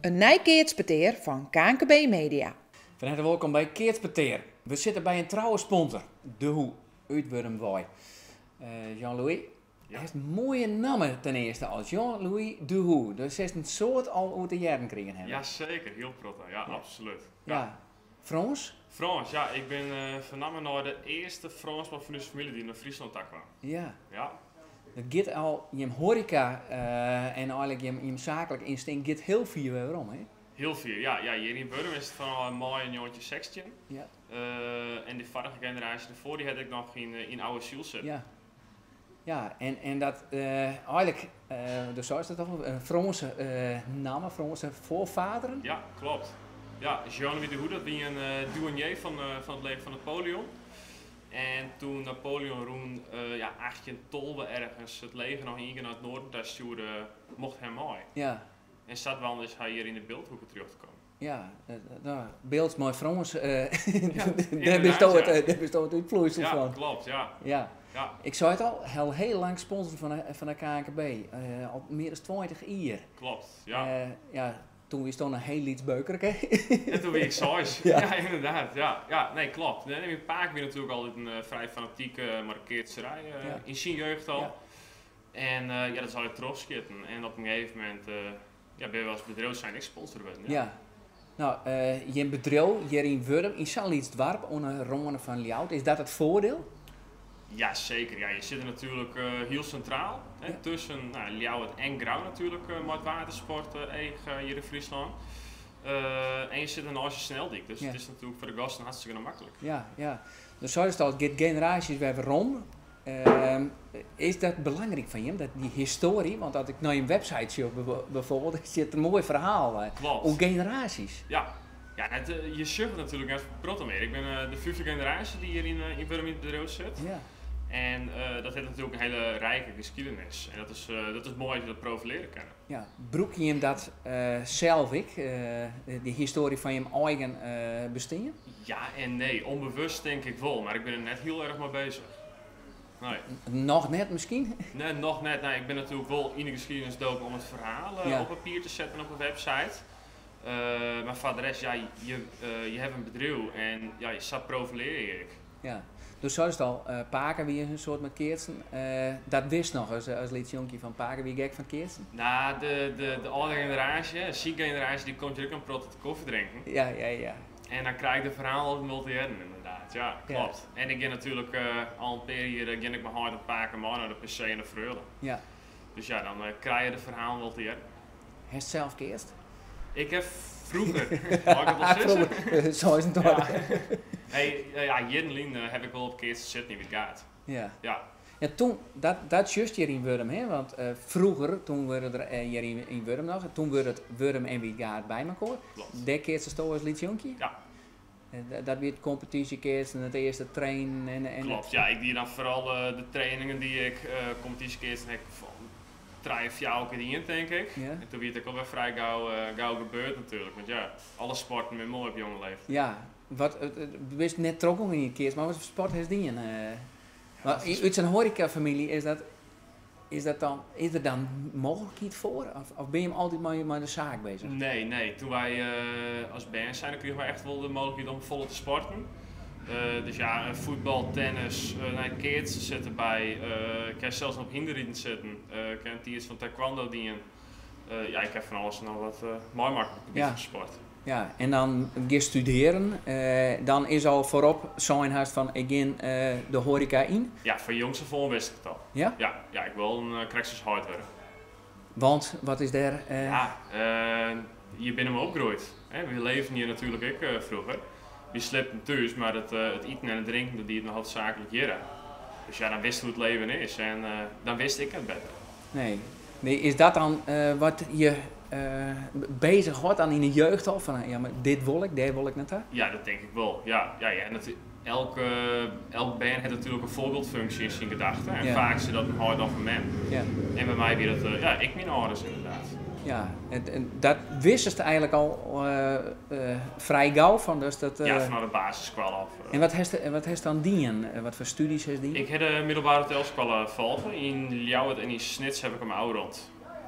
Een nijkeertspeteer van KNKB Media. Van harte welkom bij Keertspeteer. We zitten bij een trouwe sponsor, De Hoe, uit Wurmwooi. Jean-Louis, hij heeft een mooie naam ten eerste als Jean-Louis De Hoe. Dus is een soort al uit de jaren kringen hebben. Ja, zeker. Heel protta. Ja, absoluut. Ja. Frans? Frans, ja. Ik ben vannamen naar de eerste Fransman van onze familie die naar Friesland kwam. Ja. Ja. Het gaat al, je horeca en eigenlijk je zakelijk instinct gaat heel veel waarom, hè? Heel veel, ja. Ja, hier in Wurm is het van mei en jongetje 16. Ja. En de vorige generatie daarvoor, die had ik nog in oude ziel zitten. Ja. Ja, en dat eigenlijk, dus zo is het toch, Franse namen, Franse voorvaderen? Ja, klopt. Ja, Jean-Louis de Hoe, dat was een douanier van het leger van Napoleon. En toen Napoleon roem 1812 ergens het leger nog één keer naar het noorden stuurde, mocht hij mooi. Ja. En Stadwand is hij hier in de beeldhoeken terug te komen. Ja, beeld mooi Frans, inderdaad, daar bestaat het vloeisel Ja, van. klopt, ja. Ja. Ja, Ik zei het al, heel lang sponsor van de KNKB, al meer dan 20 jaar. klopt, ja. Toen was het dan een heel iets beukerig, hè? En toen ben ik saus. Ja. Ja, inderdaad. Ja, ja, nee, klopt. Nee, in Paak ben natuurlijk altijd een vrij fanatieke markeerserij in zijn jeugd al. Ja. En dat zal ik terugschitten. En op een gegeven moment ben je als bedrijf zijn ik sponsor geworden. Ja. Nou, je bedrijf hier in Wurm, in Salietsdwarp, onder Ronne van Ljout, is dat het voordeel? Ja, zeker. Ja, je zit er natuurlijk heel centraal. Hè, tussen Ljouwert en Grauw natuurlijk, met watersport hier in Friesland. En je zit er naast je sneldik, dus het is natuurlijk voor de gasten hartstikke makkelijk. Ja. Dus zoals het al, get generaties weer rond. Is dat belangrijk van je, dat die historie, want als ik naar je website zie bijvoorbeeld, er zit een mooi verhaal over generaties. Ja. Ja, je zucht natuurlijk even prot mee. Ik ben de vijfde generatie die hier in Wurm in het bedrijf zit. Ja. En dat heeft natuurlijk een hele rijke geschiedenis. En dat is mooi dat je dat profileren kan. Ja, broek je hem dat zelf, die historie van je eigen bestaan? Ja en nee, onbewust denk ik wel, maar ik ben er net heel erg mee bezig. Nee. Nog net misschien? Nee, nog net. Nee, ik ben natuurlijk wel in de geschiedenis doken om het verhaal op papier te zetten op een website. Maar voor de rest, je hebt een bedrijf en je staat profileren. Ja, dus zoals het al, Paken wie een soort met Keertsen, dat wist nog als liedjonkie van Paken wie gek van Keertsen? Nou, de oude generatie, de zieke generatie, die komt hier ook een prot koffie drinken. Ja. En dan krijg je de verhaal op multi-heden inderdaad, ja, klopt. Ja. En ik ga natuurlijk al een paar hier, ga ik mijn hart op Paken, maar naar de PC en de Freule. Ja. Dus ja, dan krijg je de verhaal multi-heden. Heeft je zelf Keerst? Ik heb vroeger, mag ik dat wel zeggen? Zo is het toch. Jenlien heb ik wel op Keerst gezet, niet wie het gaat. Ja. Ja. Ja, toen, dat is juist hier in Wurm, hè? Want vroeger, toen werden er hier in Wurm nog, toen werd het Wurm en wie gaat bij elkaar. Klopt. Dat keertje stond als liedjonkie. Ja. Dat werd competitiekeertje en het eerste trainen en Klopt, ja, ik die dan vooral de trainingen die ik competitiekeertje heb van 3 of 4 keer in, denk ik. Ja. En toen werd ik ook wel vrij gauw gebeurd natuurlijk, want ja, alle sporten met mooi op jonge leeftijd. Ja, wist net trokken in je keertje, maar wat voor sport is die? Uit zijn horecafamilie is er dan mogelijkheid voor? Of ben je hem altijd met de zaak bezig? Nee. Toen wij als band zijn, dan kregen wij echt wel de mogelijkheid om volle te sporten. Dus ja, voetbal, tennis, keertjes zitten bij. Ik kan zelfs nog op hinderrieden zitten. Ik kan iets van taekwondo dienen. Ik heb van alles en nog wat mooi makkelijk sport. Ja, en dan ga studeren, dan is al voorop zo'n haast van ik de horeca in. Ja, van jongs af aan wist ik het al. Ja? Ja, ik wil een Craxus hardware. Want, wat is daar? Je bent hem opgegroeid. We leven hier natuurlijk ook vroeger. Je slept thuis, maar het eten en het drinken dat die het nog hoofdzakelijk hier. Dus ja, dan wist hoe het leven is en dan wist ik het beter. Nee, is dat dan wat je bezig houdt aan in de jeugd al? Van ja, maar dit wil ik, dat wil ik net. Ja, dat denk ik wel. Ja. En elke band heeft natuurlijk een voorbeeldfunctie in zijn gedachten. En vaak zit dat een hard of een man. Ja. En bij mij weer dat, ik mijn ouders inderdaad. Ja, en dat wisten ze eigenlijk al vrij gauw van. Dus dat, ja, vanaf de basisschool af. En wat heeft dan dienen? Wat voor studies heeft die? Ik heb de middelbare hotelschool volgen. In Ljouwert en in Snits heb ik hem oud rond.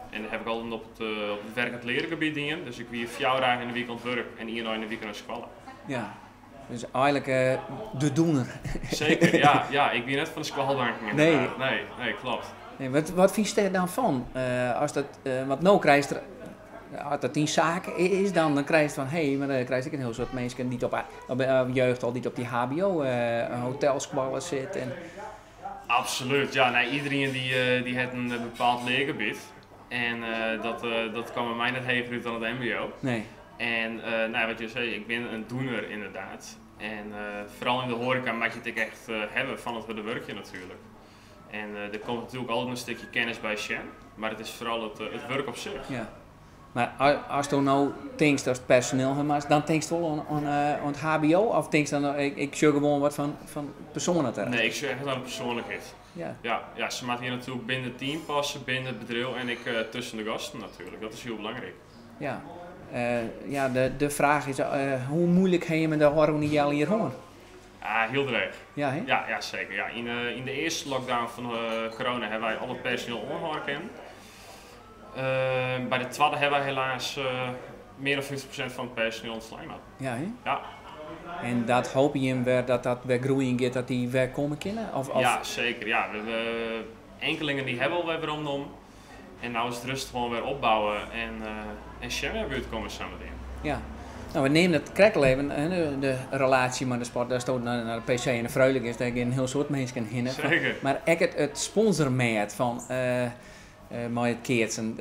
En dan heb ik altijd op het werk- en het lerengebied dingen. Dus ik weer 4 dagen in de week aan het werk en 1 dag in de week aan de school. Ja. Dus eigenlijk de doener. Zeker, ja. Ik ben net van de schoolbank. Nee, klopt. Nee, wat vind je er dan van? Als dat, want nu krijg je als dat 10 zaken is, dan krijg je van, maar dan krijg ik een heel soort mensen die op jeugd al die op die HBO hotelskwallen zit. En... Absoluut, ja. Nee, iedereen die heeft een bepaald leergebied. En dat kan bij mij net heger uit dan het mbo. Nee. En wat je zei, ik ben een doener inderdaad. En vooral in de horeca mag je het echt hebben van het harde werkje natuurlijk. En er komt natuurlijk altijd een stukje kennis bij Shen, maar het is vooral het werk op zich. Ja. Maar als je nou denkt dat het personeel hebt, dan denk je wel aan het HBO of denk je dan, ik zie gewoon wat van personen te. Nee, ik zie echt aan de persoonlijkheid. Ja, ze moeten hier natuurlijk binnen het team passen, binnen het bedrijf en ik tussen de gasten natuurlijk. Dat is heel belangrijk. Ja. De vraag is, hoe moeilijk heb je met de organiseren hier gewoon? Heel dreig. Ja, hè? Ja, zeker. Ja. In de eerste lockdown van corona hebben wij alle personeel onhouden kennen. Bij de tweede hebben wij helaas meer dan 50% van het personeel ontslaan. Ja, hè? Ja. En dat hoop je weer dat weer groeien gaat, dat die weer komen kunnen? Of... Ja, zeker. Ja. We hebben enkelingen die hebben alweer om. En nou is het rustig gewoon weer opbouwen en Shem weer buurt komen samen in. Ja. Nou, we nemen het krekkel de relatie met de sport, daar staat naar de PC en de Fruilijk is, daar een heel soort mensen hinnen. Zeker. Maar ik het sponsormeet van met het keertsen,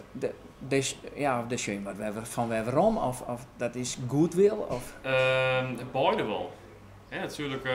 de schön wat we van waarom of dat is goodwill of? Beide wel. Ja, natuurlijk.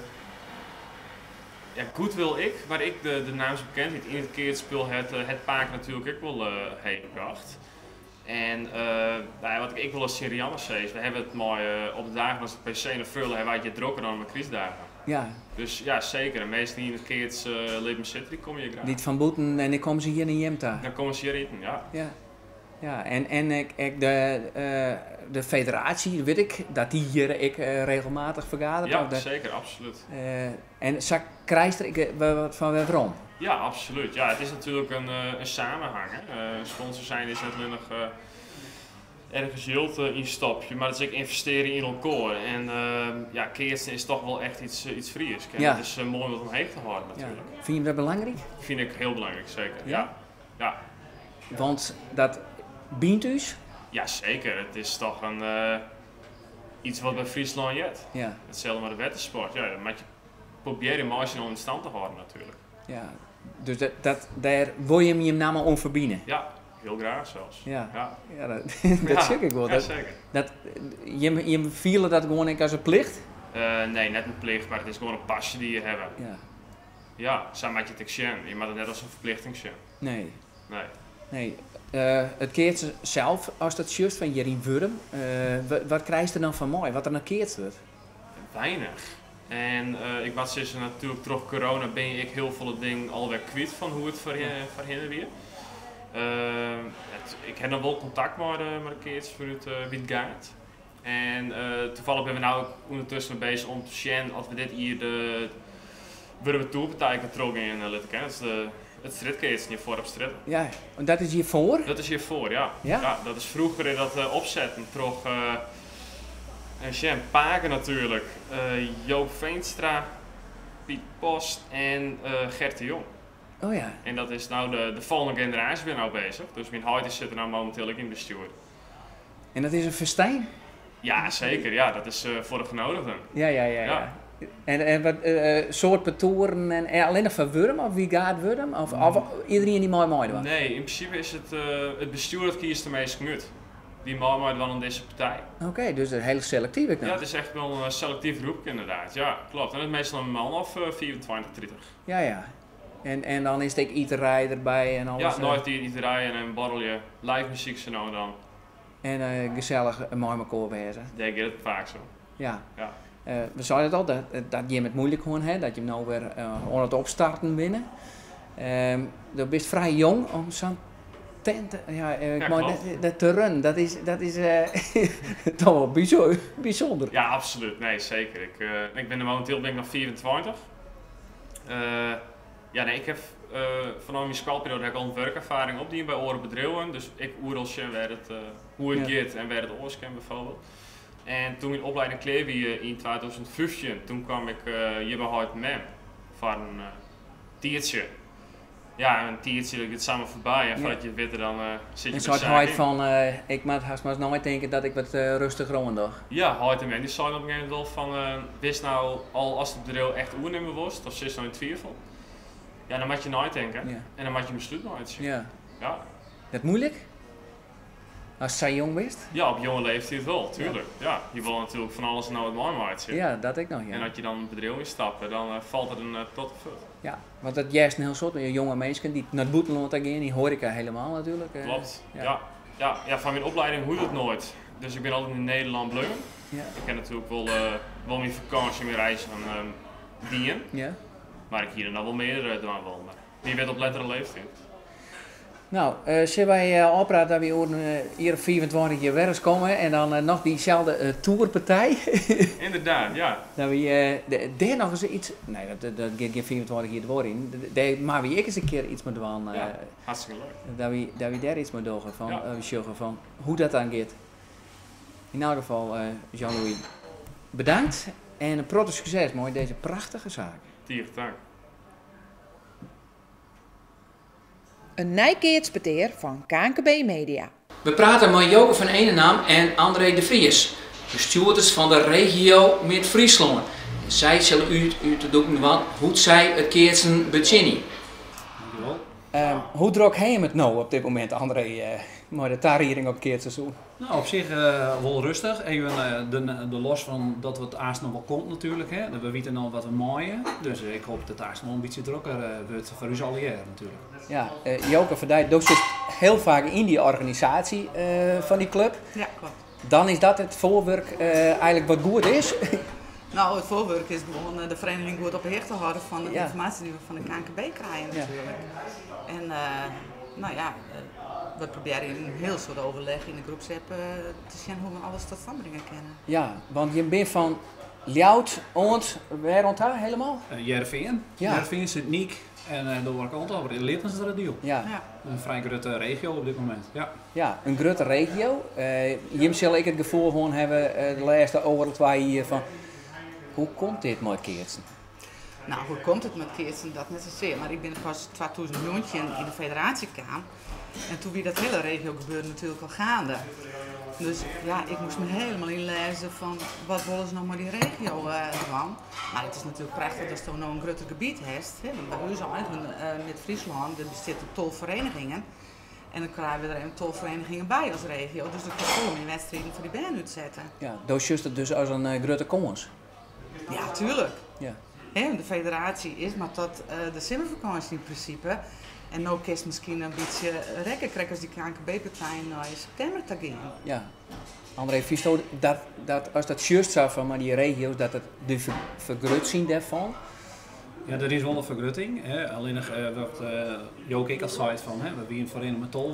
Goodwill ik, waar ik de naam zo bekend in het keertspul het paak natuurlijk ik wel heen gebracht. En wat ik wil als Serianne is, we hebben het mooi op de dagen als de PC en de Frullen hebben wij het drokker dan met kriesdagen. Ja. Dus ja, zeker. En meestal die in het keerts leven zitten, die kom je graag. Niet van boeten en dan komen ze hier in Jemta. Dan komen ze hier eten, ja. Ja, en de federatie, weet ik, dat die hier regelmatig vergadert. Ja, zeker, absoluut. En krijg je er van waarom? Ja, absoluut. Ja, het is natuurlijk een samenhang. Sponsor zijn is net nog ergens heel in stapje, maar het is ook investeren in elkaar. En keertsen is toch wel echt iets Fries. Het is mooi om het omheen te houden natuurlijk. Ja. Vind je dat belangrijk? Vind ik heel belangrijk, zeker. Ja. Want dat biedt u? Ja, zeker. Het is toch iets wat bij Friesland jet. Ja. Hetzelfde met de wetensport. Ja, dan moet je proberen je marge in stand te houden natuurlijk. Ja, dus daar wil je hem namelijk om verbinden? Ja, heel graag zelfs. Ja, dat zeg ik wel. Ja, zeker. Je vielen dat gewoon als een plicht? Nee, net een plicht, maar het is gewoon een passie die je hebt. Ja, zo maak je het zien. Je moet het net als een verplichting zien. Nee. Het keert zelf, als dat juist van Jerien Wurm, wat krijg je er dan van mooi? Wat er dan keert wordt? Weinig. En ik was sinds natuurlijk terug corona ben ik heel veel dingen alweer kwijt van hoe het voor hen weer. Ik heb nog wel contact met de keertjes vanuit wie het gaat. En toevallig ben we nou ondertussen bezig om te zien als we dit hier de Wurm Tourpartij getrokken in laten kennen. Dat is het strijdkeertje hier voor op strijd. Ja, en dat is hiervoor? Dat is hiervoor, ja. Ja, dat is vroeger in dat opzetten toch. En Sjem Paken natuurlijk, Joop Veenstra, Piet Post en Gert de Jong. Oh ja. En dat is nou de volgende generatie weer nou bezig. Dus mijn huid zit er nou momenteel ook in het bestuur. En dat is een festijn? Ja, zeker. Ja, dat is voor de genodigden. Ja. En wat soort petoren en alleen nog van Wurm of wie gaat Wurm? Of iedereen die mooi was? Nee, in principe is het bestuur dat kiest de meest genut. Die mooi wel in deze partij. Oké, dus dat is heel selectief. Ja, het is echt wel een selectief groep inderdaad. Ja, klopt. En het is meestal een man of 24, 30. Ja. En dan is het ook eaterij erbij en alles. Ja, nooit eaterij en een borrelje, live muziek zo nou dan. En gezellig een mooi elkaar wezen. Denk ik het vaak zo. Ja. We zeiden het al, dat je het moeilijk gewoon hebt, dat je hem nou weer aan het opstarten binnen. Je bent vrij jong om zo'n tent, dat terrein, dat is toch wel bijzonder. Ja, absoluut. Nee, zeker. Ik ben er momenteel nog 24. Ik heb vanaf mijn schoolperiode heb ik al een werkervaring opdiend bij andere bedrijven. Dus ik oeralsje waar het, hoe het gaat en waar het oorsken bijvoorbeeld. En toen mijn opleiding klaar wie in 2015, toen kwam ik hier bij Hout Mem voor een tiertje. Ja, een tiertje, dat gaat samen voorbij en voordat je het weet dan zit je Een soort huid van, ik moet haast maar nooit denken dat ik wat rustiger ronddag. Ja, Hout Mem, die zei op een gegeven moment wel van, wist nou al als het bedrijf echt oernemen was, of zit nou in twijfel. Ja, dan moet je nooit denken en dan moet je besluit nooit. Ja. Ja. Dat moeilijk? Als zij jong bent? Ja, op jonge leeftijd wel, tuurlijk. Ja, je wil natuurlijk van alles nou het mooi maken. Ja, dat ik nog, ja. En als je dan een bedrijf instapt, dan valt het een tot de voet. Ja, want dat juist een heel soort jonge mensen die naar het buitenland gaan, die horeca helemaal natuurlijk. Klopt, ja, van mijn opleiding hoeft het nooit. Dus ik ben altijd in Nederland blijven. Ja. Ik ken natuurlijk wel mijn vakantie, mijn reis van dienen. Ja. Maar ik hier dan wel meer doen wel. Maar wie weet op lettere leeftijd. Nou, zullen wij oppraten dat we hier op 24 jaar werks komen en dan nog diezelfde tourpartij. Inderdaad, ja. Dat we daar nog eens iets, nee dat gaat geen 24 jaar door in, daar maar wie ik eens een keer iets moet doen. Ja, hartstikke leuk. Dat we daar iets moet doen van, Ja. we zorgen van hoe dat dan gaat. In elk geval, Jean-Louis, bedankt en een protte succes met deze prachtige zaak. Tier, dank. Een Nijkeertspeteer van KNKB Media. We praten met Joke van Eenenam en André de Vries, bestuurders van de regio Midden-Friesland. Zij zullen u te doen van hoe zij het keertsen beginnen. Hoe druk hij het nou op dit moment, André, met de tarriering op keertseizoen? Nou, op zich wel rustig. Even de los van dat het aast nog wel komt natuurlijk. Hè. We weten al wat we maaien. Dus ik hoop dat het aast nog een beetje drukker wordt voor u al jaar natuurlijk. Ja, Joke van Dijk doet dus heel vaak in die organisatie van die club. Ja, klopt. Dan is dat het voorwerk eigenlijk wat goed is. Nou, het voorwerk is gewoon de vereniging goed op de heer te houden van de Ja. informatie die we van de KNKB krijgen natuurlijk. En nou ja, we proberen in een heel soort overleg in de groepsapp te zien hoe we alles tot stand brengen kunnen. Ja, want je bent van Ljout, Oont, waar rond daar helemaal? Jervin. Ja. Jervin, Sint-Niek en de kant over in Littense Ja. Ja. Een vrij grote regio op dit moment. Ja. Ja, een grote regio. Je zal ik het gevoel gewoon hebben de laatste over 2 hier van hoe komt dit met keertsen? Nou, hoe komt het met Kirsten? Dat net zozeer. Maar ik ben pas 2009 in de federatie kwam. En toen wie dat hele regio gebeurde natuurlijk al gaande. Dus ja, ik moest me helemaal inlezen van wat willen ze nou met die regio doen. Maar het is natuurlijk prachtig dat je nou een groter gebied hebt. Want bij ons met Friesland, er bestaat 12 verenigingen. En dan krijgen we er een 12 verenigingen bij als regio. Dus dat kan vol in wedstrijden voor die band uitzetten. Ja, dat is het dus als een grote kans. Ja, tuurlijk. Ja. De federatie is maar tot de zomervakantie in principe. En nu kerst misschien een beetje rekken krijgen als die KNKB-partij naar september te gaan. Ja. André, vies je dat als dat juist zou van maar die regio's, dat het de vergrutting daarvan? Ja, er is wel een vergrutting. Hè. Alleen nog wat Joke ik al zei van, hè, we zijn verenigd met 12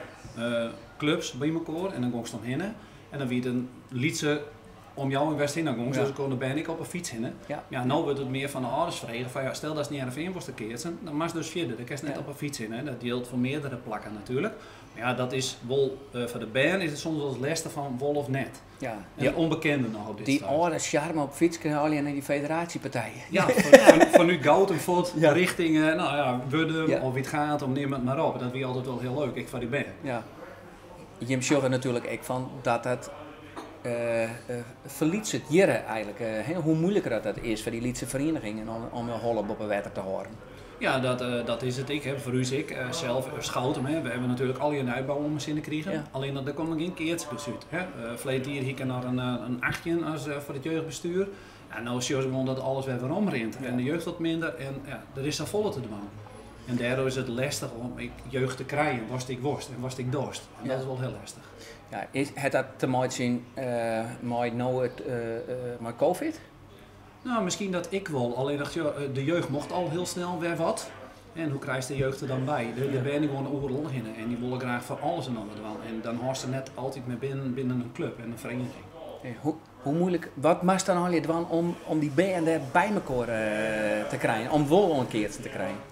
clubs bij elkaar en dan gong ze dan heen. En dan wie een liedse om jou in West-Heen, dan gong ze, dus dan ben ik op een fiets heen. Ja. Ja, nou wordt het meer van de ouders vregen van ja, stel dat ze niet aan de veen was te keertsen, dan mag ze dus verder. Dan kan je net op een fiets heen. Hè. Dat geldt voor meerdere plakken natuurlijk. Maar ja, dat is wel, voor de band is het soms wel eens lastig van wol of net. Ja. En de onbekende nog op dit Die stadium. oude charme op fiets kunnen alleen naar die federatiepartijen. Ja, van nu goud en voort Ja. richting, nou ja, Wuddum Ja. of wie het gaat, om neem het maar op. Dat was altijd wel heel leuk, ik van die band. Ja. Je zorgt er natuurlijk ook van dat het verliet het jaren eigenlijk. Hoe moeilijker dat is voor die liedse verenigingen om een holop op een water te horen. Ja, dat is het. Ik heb voor u zelf Schouten. Hè. We hebben natuurlijk al je uitbouw om eens in te krijgen. Ja. Alleen dat er komt nog geen keertje uit. Verleden jaar hier naar een 8 als voor het jeugdbestuur. Ja, nou is het gewoon dat alles weer waarom rent. Ja. En de jeugd wat minder en ja, er is dan volle te doen. En daardoor is het lastig om jeugd te krijgen. Was ik worst en was ik dorst. En dat is wel heel lastig. Ja, het dat te maken zien met nou met COVID? Nou, misschien dat ik wel. Alleen dacht je, de jeugd mocht al heel snel weer wat. En hoe krijgt de jeugd er dan bij? De ben gewoon overal in en die willen graag van alles en ander doen. En dan hoort ze net altijd meer binnen een club en een vereniging. Hoe moeilijk, wat moest dan al je doen om die band bij elkaar te krijgen? Om wel een keer te krijgen?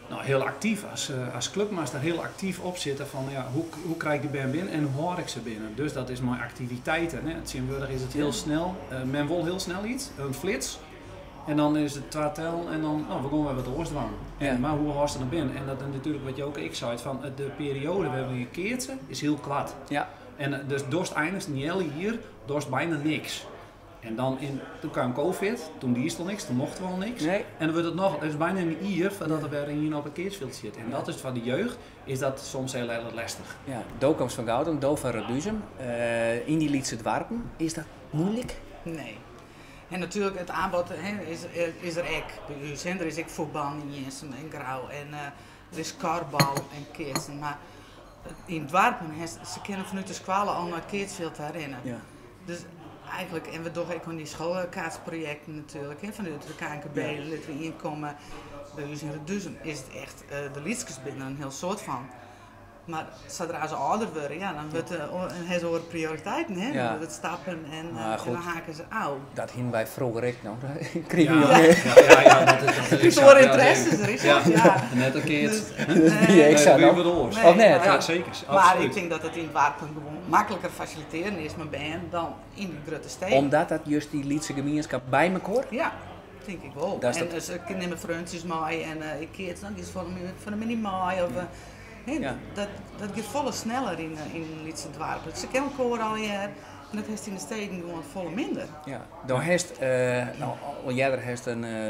nou, heel actief als clubmaster heel actief op zitten van ja, hoe krijg ik die band binnen en hoe hoor ik ze binnen. Dus dat is mijn activiteiten. Hè. Tegenwoordig is het heel snel. Men wil heel snel iets, een flits. En dan is het 2 tel en dan we gaan weer wat oorstwang. Ja. Maar hoe hoor ze er binnen? En dat is natuurlijk wat je ook ik zei van de periode waar we hier keertje is heel kwad. Ja. En dus dorst eindigt niet hele hier, dorst bijna niks. En dan toen kwam COVID, toen die is er niks, toen mochten we al niks. Nee. En dan wordt het nog, het is bijna een jaar voordat er weer hier op een keersveld zit. En dat is van de jeugd, is dat soms heel erg lastig. Ja, Do komt van Goudem, Do van Reduzum. In die Lietse dwarpen, is dat moeilijk? Nee. En natuurlijk, het aanbod is er ook bij ons. Er is ook voetbal in Jensen en Grauw en er is karbal en keertsen. Maar in het dorpen, ze kennen vanuit de squalen al naar Keertsveld herinneren. Ja. Dus eigenlijk, en we doen ook aan die schoolkaatsprojecten natuurlijk, vanuit de KNKB, dat we inkomen. Bij ons in Reduzum is het echt de liedjes binnen een heel soort van. Maar zodra ze ouder worden, ja, dan hebben ze ook prioriteiten, hè? Ja. Dan wordt het stappen en dan haken ze oud. Dat hing wij vroeger ik nog. Kreeg Ja, je dat is Voor interesse, er is dat, ja. Net een keer. Ja, ik zou nog. Nee. Of net? Ja, zeker. Maar Absoluut. ik denk dat het in het wapen gewoon makkelijker faciliteren is met band dan in die grote steden. Omdat dat juist die Lietse gemeenschap bij elkaar. Ja, denk ik wel. Dat is En dat- ze nemen vriendjes mee en ik keer het dan iets voor een mini-maai of... Ja. Dat gaat volle sneller in Lietse dwarpen. Ze kennen elkaar al jaar en dat heeft in de steden gewoon volle minder. Ja, dan heeft al jaren heeft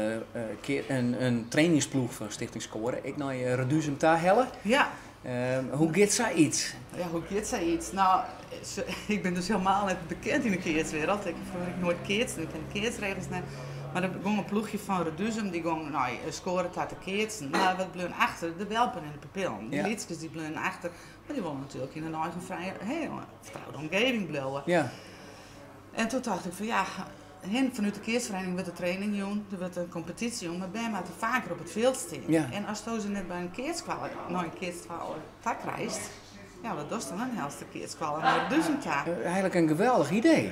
een trainingsploeg van Stichting Scoren. Ik naar Reduzum ta hellen. Ja. Hoe gaat zij iets? Ja, hoe gaat zij iets? Nou, ik ben dus helemaal niet bekend in de keertswereld. Ik heb nooit keerts en ik ken de keertsregels niet. Maar er ging een ploegje van Reduzum, die ging scoren tot de keertsen. Maar wat bleven achter? De welpen en de pupillen. De Ja. liedjes die bleven achter, maar die willen natuurlijk in een eigen vrije, vertrouwde omgeving blijven. Ja, En toen dacht ik van ja, vanuit de keersvereniging wordt de training doen, er wordt een competitie doen, maar bij mij te vaker op het veld staan. Ja. En als je ze net bij een keerskwal tak reist, ja, wat doet dan een helste keerskwal naar Reduzum ta? eigenlijk een geweldig idee.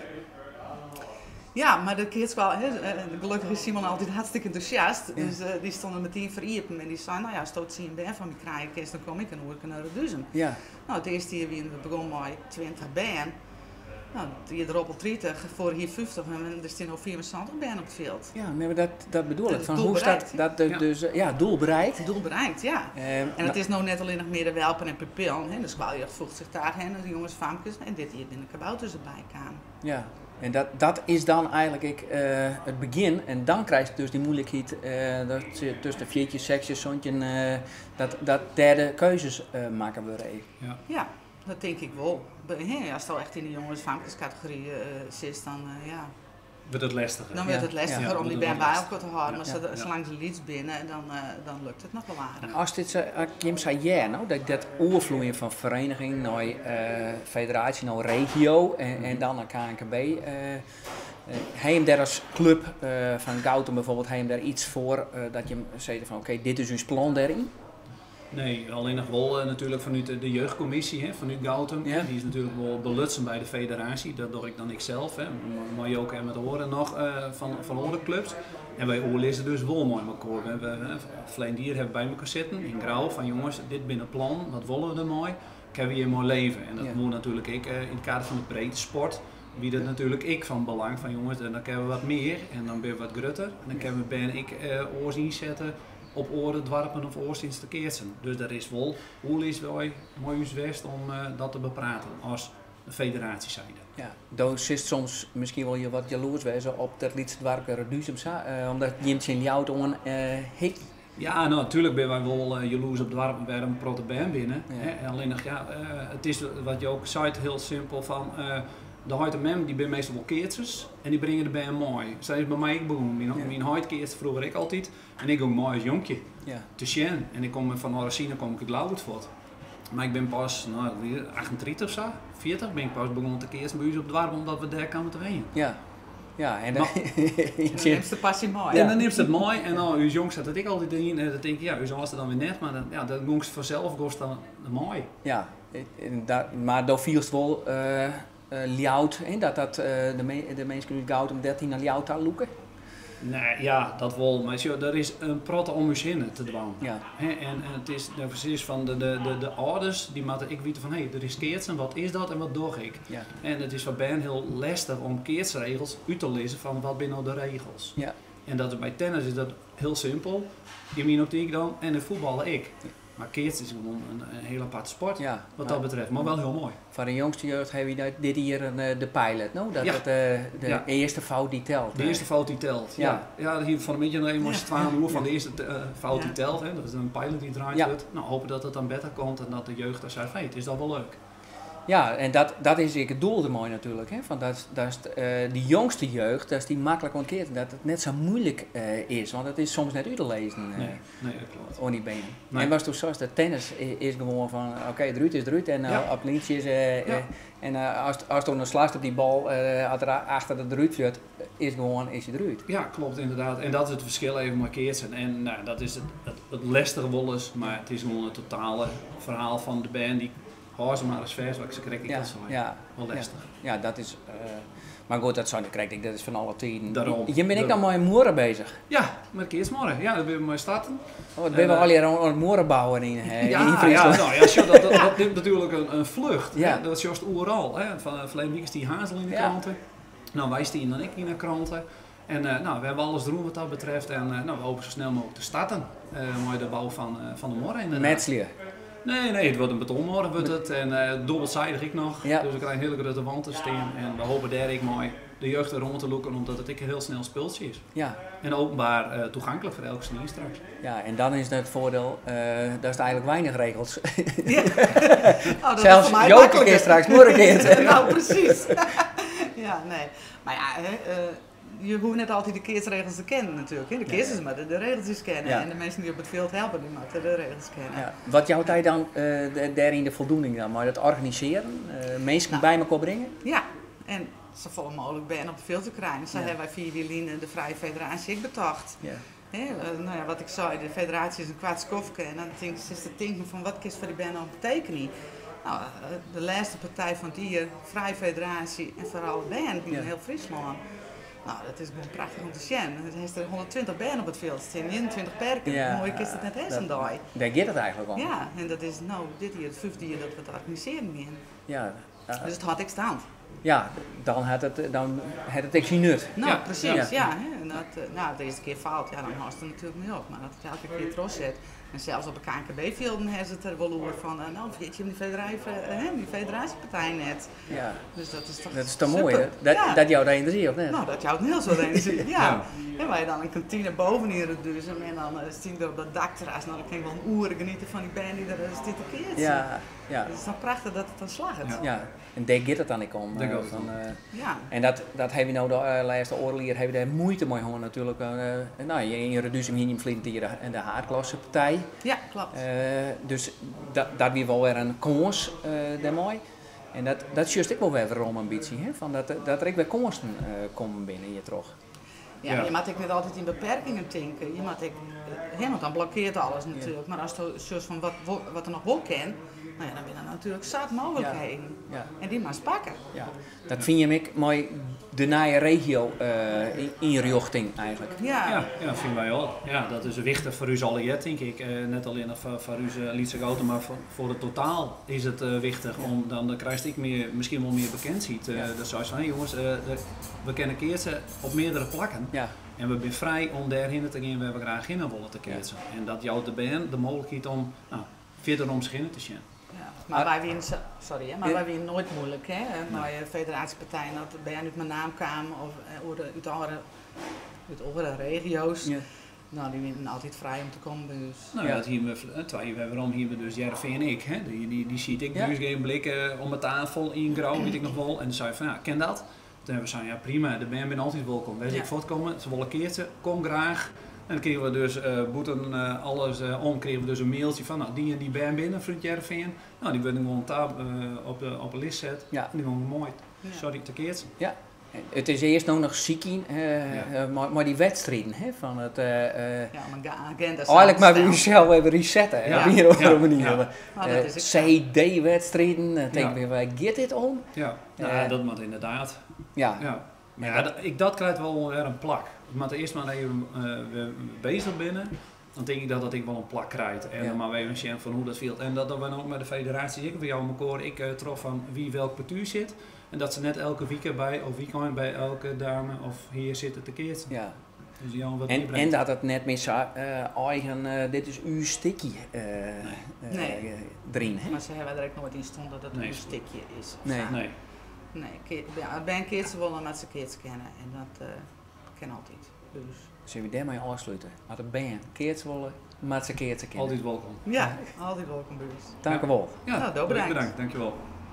Ja, maar de keerskwal, gelukkig is Simon altijd hartstikke enthousiast, dus die stonden meteen veriepen en die zei, nou ja, als je zien ben van mijn kraaienkist, dan kom ik en hoor ik naar Reduzum. Ja, Nou, het eerste jaar we begonnen met 20 band. Nou, je erop al 30, voor hier 50 en er staan al 74 band op het veld. ja, nee, maar dat bedoel Dat ik. is Van doel hoe staat bereikt, dat dus, doel bereikt. Het doel bereikt, ja. En het is nou net alleen nog meer de welpen en pupillen. De squaljeugd voegt zich daar en de jongens, famkes. En dit hier binnen kabouters erbij kwamen. Ja, en dat is dan eigenlijk het begin. En dan krijg je dus die moeilijkheid dat ze tussen de viertjes, seksjes, zontje, dat derde keuzes maken we. Ja, dat denk ik wel. Als je echt in de jongens, famkes categorie zit, dan ja. Wordt het lastiger. Dan wordt het lastiger Ja, om die dat band wordt bij elkaar te houden. Maar Ja. zolang ze lieds binnen, dan lukt het nog wel aardig. Als dit Kim zei ja, nou, dat oorvloeien van vereniging naar federatie, naar regio en dan naar KNKB. Hij hem daar als club van Goudem bijvoorbeeld, hij hem daar iets voor dat je zei van oké, dit is uw plan daarin? Nee, alleen nog wel natuurlijk vanuit de jeugdcommissie, vanuit Goudem. Ja. Die is natuurlijk wel belutsen bij de federatie. Dat doe ik dan ik zelf. Maar je ook met horen nog van andere clubs. En wij oorlezen dus wel mooi met elkaar. We hebben Vleendier hebben bij elkaar zitten in Grauw van jongens, dit binnen plan, wat willen we er mooi? Kunnen we hier mooi leven? En dat moet natuurlijk ik in het kader van de breedte sport. Wie dat natuurlijk ik van belang van jongens, dan kunnen we wat meer en dan ben we wat grutter. En dan kunnen we oors inzetten op oren, dwarpen of oorstins te keertsen. Dus dat is wel hoe is wij mooi ons best om dat te bepraten als de federatie zijnde. Ja, dan is soms misschien wel je wat jaloers wezen op dat Lietse dwarp Reduzum, omdat je in die auto hik. Ja, nou natuurlijk ben wij wel jaloers op dwarpen bij een protte band binnen. Ja. Hè? Alleen nog, het is wat je ook zei, heel simpel van de huid en mem die ben meestal wel keertjes en die brengen de band mooi. Zij is bij mij ook begonnen. Mijn huid keertje vroeger ik altijd en ik ook mooi als jonkje. Ja. Te zien. En ik kom van Oracine kom ik het Lauwersvoort. Maar ik ben pas 38 of zo, 40 ben ik pas begonnen te keersen bij u op dwarpen omdat we daar kwamen te wenen. Ja. Ja, en Dan neemt de passie mooi. En dan neemt het mooi en dan uw jongens zat dat ik altijd in en dan denk ik ja, u was er dan weer net, maar dan dat gongs vanzelf gost dan mooi. Ja, maar daar viel het wel Ljout, dat de mensen uit Goudem 13 naar Ljout aan loeken. Nee, ja, dat wel. Maar zie je, er is een prot om je zinnen te doen. Ja. En het is precies van de ouders die moeten ik weten van hé, er is keertsen, wat is dat en wat doe ik? Ja. En het is voor Ben heel lastig om keertsregels uit te lezen van wat zijn nou de regels. Ja. En dat bij tennis is dat heel simpel. In mijn optiek dan en in voetballen ik. Maar keerts is gewoon een heel apart sport Ja, wat dat betreft, maar wel heel mooi. Voor de jongste jeugd hebben we dit hier de pilot, no? Dat Ja. het de Ja. eerste fout die telt. De eerste fout die telt. Ja. Ja, hier van een beetje nog eenmaal 12 uur van de eerste fout die Ja. telt. Hè. Dat is een pilot die draait Ja. wordt. Nou, hopen dat het dan beter komt en dat de jeugd daar zegt, hey, het is dat wel leuk. Ja, en dat is het doel ermee natuurlijk. Hè? Van dat is die jongste jeugd, dat is die makkelijk ontkeert. Dat het net zo moeilijk is, want het is soms net uit te lezen. Nee, dat klopt. Oh, niet benen. Nee. En was toen zoals de tennis is gewoon van, oké, eruit is eruit en Ja. op liedjes. Ja. En als toen een slaast op die bal achter de eruit zit, is je eruit. Ja, klopt inderdaad. En dat is het verschil even markeert. En nou, dat is het lastige wel eens, maar het is gewoon het totale verhaal van de band die hou ze maar eens vers, wat ik krijg ik dat zo. Ja, Wel lastig. ja, dat is... maar goed, dat krijg ik, dat is van alle tijden. Daarom. Je bent ik dan met moeren bezig. Ja, markeert morgen. Ja, dat ben we maar starten. Oh, wat ben we al hier aan het moeren bouwen in Friesland. Nou ja, zo, dat neemt natuurlijk een vlucht. Ja. Hè? Dat is juist overal. Hè? Van verleden week is die Hazel in de kranten. Nou, wij staan dan ik in de kranten. En nou, we hebben alles doen wat dat betreft. En nou, we hopen zo snel mogelijk te starten. Met de bouw van de morgen. inderdaad. Metslier. Nee, het wordt een betonmorgen wordt het. En dubbelzijdig ik nog. Ja. Dus we krijgen een hele grote wand te staan. En we hopen daar ik mooi de jeugd er rond te loeken, omdat het een heel snel speeltje is. Ja. En openbaar toegankelijk voor elke senior straks. Ja, en dan is het voordeel, dat is eigenlijk weinig regels. Ja. Oh, dat is Zelfs voor mij Joke makkelijker. keer straks, morgen keer. Nou, precies. Ja, nee. Maar ja, je hoeft net altijd de keersregels te kennen natuurlijk. Hè. De keers moeten de regeltjes kennen. Ja. En de mensen die op het veld helpen, die moeten de regels kennen. Ja. Wat jouw tijd dan daarin de voldoening dan? Maar dat organiseren, mensen bij elkaar brengen? Ja, en zo vol mogelijk ben op het veld te krijgen. Zo Ja. hebben wij 4 wielinen de Vrije Federatie ik betacht. Ja. Nou ja, wat ik zei, de federatie is een kwart skofke en dan denk ze te denken van wat kiest voor die band aan betekening. Nou, de laatste partij van die Vrije Federatie en vooral de band die in heel Friesland. Nou, dat is gewoon prachtig om te zien. Er is er 120 banden op het veld staan, 21 perken. Ja, Mooi is het net eens een dag. Daar gaat het eigenlijk om. Ja, en dat is nou dit hier het 5e jaar dat we het organiseren gaan. Ja, Dus het had ik staan. ja, dan had het echt geen nut. Nou, Ja, precies, ja. ja. Hè. En dat, nou, de eerste keer fout, ja, dan was het er natuurlijk mee op. Maar dat het elke keer trots zet. En zelfs op de KNKB-velden hebben ze het er wel over van, nou, vergeet je die federatiepartij net. Ja. Dus dat is toch Dat is toch super. mooi, hè? Ja. Dat jou daar interesseert, of net? Nou, dat jou het heel zo denkt. Ja. Ja. En wij dan een kantine boven hier dus en dan staan we op dat dakterras. Nou, dan kan je wel een oeren genieten van die band die er zit te keert. Ja, ja. Het is nou prachtig dat het dan slaagt. Ja. Ja, en daar gaat het dan niet om. Daar gaat het van, Ja. en dat hebben we nou de laatste oorlier hebben daar moeite mee gehad natuurlijk. Nou, in reductie in Flint en de haardklasse partij. Ja, klopt. Dus dat weer wel weer een kans daarmee. En dat is juist ook wel weer een ambitie, hè? Van dat er ook weer kansen komen binnen hier terug. Ja, Ja. maar je moet ook niet altijd in beperkingen denken. Je moet ook, want dan blokkeert alles natuurlijk. Maar als je zoals van wat er nog wel kan, nou ja, dan ben je natuurlijk zat mogelijkheden. Ja. En die maar pakken. Ja. Dat vind je ook mooi de naaie regio inrichting eigenlijk. Ja. Ja, vinden wij wel. Ja, dat is wichtig voor u allen, denk ik. Net alleen voor u Lietse Gouten, maar voor het totaal is het wichtig. Dan krijg ik misschien wel meer bekendheid. Dat zou je van, hey jongens, we kennen keertsen op meerdere plakken. Ja. En we zijn vrij om daarheen te gaan, we hebben graag in willen te keertsen. En dat jouw de band de mogelijkheid om verder om zich in te zien. Ja, maar wij winnen, sorry, hè, maar wij winnen nooit moeilijk, hè? Maar federatiepartijen dat bij uit mijn naam kwamen of uit andere regio's, Ja. nou die winnen altijd vrij om te komen bij ons. Nou Ja. ja, waarom hier we dus Jervin en ik, hè? Die ziet ik Ja. dus geen blikken om de tafel in grauw, weet ik nog wel. En dan zei van ja, ken dat? Toen hebben we gezegd, ja prima, de band ben altijd welkom. Wees ik voortkomen, ze willen keertje, kom graag. En dan kregen we dus boeten, alles om, kregen we dus een mailtje van, nou die en die band binnen, vriend Jervin. Nou, die werden gewoon op de list zetten. Ja. En die waren mooi. Ja. Sorry, te keertje. Ja. Het is eerst nog ziek in, maar die wedstrijden hè, van het. Ja, maar agenda Eigenlijk maar samenstellen. weer jezelf even resetten, hè, Ja. op een of andere Ja. manier. Ja. Nou, dat is ook CD-wedstrijden, dan denk Ja. ik, waar gaat dit om? Ja, Ja. dat moet inderdaad. Ja, Ja. Maar ja, dat krijgt wel weer een plak. maar eerst maar even bezig binnen. Dan denk ik dat ik wel een plak krijg. En dan maar weer even zien van hoe dat viel. En dat we dan ook met de federatie, ik bij jou elkaar, ik trof van wie welk partuur zit. En dat ze net elke weekend of weekend bij elke dame of heer zitten te keertsen. Ja. Dus Jan wat En dat het net meer zo eigen, dit is uw stikje erin. Hè? Maar ze hebben er ook nooit in stond dat het een stikje is. Nee. Nee. Nee, bij een keertje willen maar ze keertje kennen. En dat ken altijd. Dus. Zullen we daarmee afsluiten? Als de band keertjes willen, maar ze keertjes kennen. Altijd welkom. Ja, altijd welkom bij ons. Dank u wel. Ja, Nou, bedankt. Bedankt, dankjewel.